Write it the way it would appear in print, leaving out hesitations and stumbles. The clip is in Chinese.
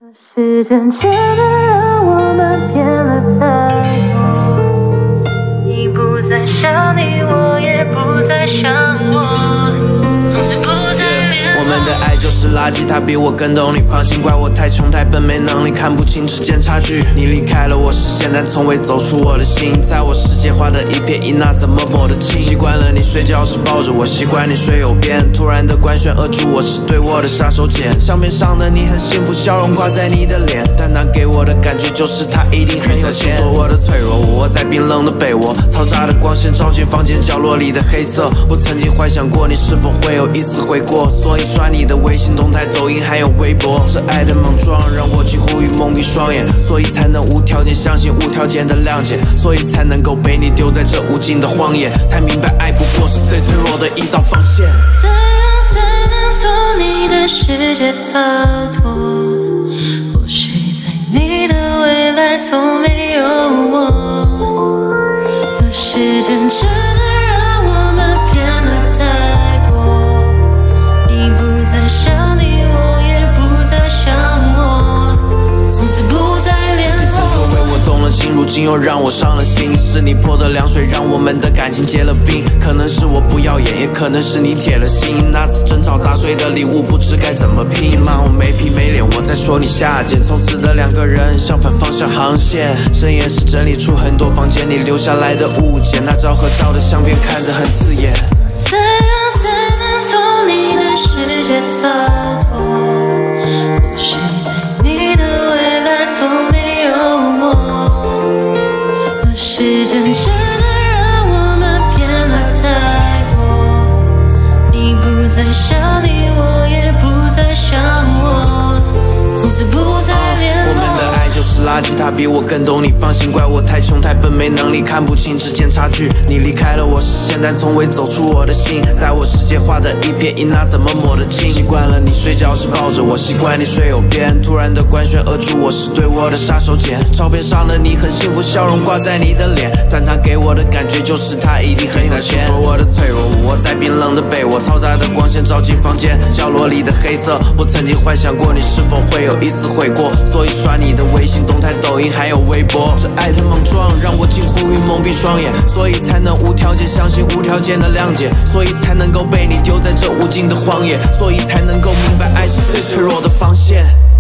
是真切的让我们变了太多，你不再想你，我也不再想我，从此不再联络。 我们的爱就是垃圾，他比我更懂你，放心，怪我太穷太笨，没能力看不清之间差距。你离开了我视线，但从未走出我的心，在我世界画的一片一捺怎么抹得清？习惯了你睡觉时抱着我，习惯你睡右边，突然的官宣扼住我是对我的杀手锏。相片上的你很幸福，笑容挂在你的脸，但他给我的感觉就是他一定很有钱。说我的脆弱，我窝在冰冷的被窝，嘈杂的光线照进房间角落里的黑色。我曾经幻想过你是否会有一丝悔过，所以刷你的微信动态、抖音还有微博。这爱的莽撞让我几乎于蒙蔽双眼，所以才能无条件相信无条件的谅解，所以才能够被你丢在这无尽的荒野，才明白爱不过是最脆弱的一道防线。 怎样才能从你的世界逃脱？或许在你的未来从没有我，可是真正的让我们变了太多，你不再想你，我也不再想我，从此不再联络。 你曾说为我动了情，如今又让我伤了心，是你泼的凉水让我们的感情结了冰，可能是我不耀眼，也可能是你铁了心，那次争吵砸碎的礼物不知该怎么拼，骂我没皮没脸，我在说你下贱，从此的两个人相反方向航线。深夜时整理出很多房间里留下来的物件，那张合照的相片看着很刺眼。 怎样才能从你的世界逃脱？或许在你的未来从没有我，可是真正的让我们变了太多，你不再想你，我也不再想我，从此不再联络。 我们的爱就是垃圾，他比我更懂你，放心，怪我太穷太笨，没能力看不清之间差距。你离开了我视线，但从未走出我的心，在我世界画的一片一捺怎么抹得清？习惯了你睡觉时抱着我，习惯你睡右边，突然的官宣扼住我是对我的杀手锏。照片上的你很幸福，笑容挂在你的脸，但他给我的感觉就是他一定很有钱。说我的脆弱，我窝在冰冷的被窝，嘈杂的光线照进房间角落里的黑色。我曾经幻想过你是否会有一丝悔过，所以刷你的微信动态、抖音还有微博。这爱的莽撞让我近乎于蒙蔽双眼，所以才能无条件相信无条件的谅解，所以才能够被你丢在这无尽的荒野，所以才能够明白爱是最脆弱的防线。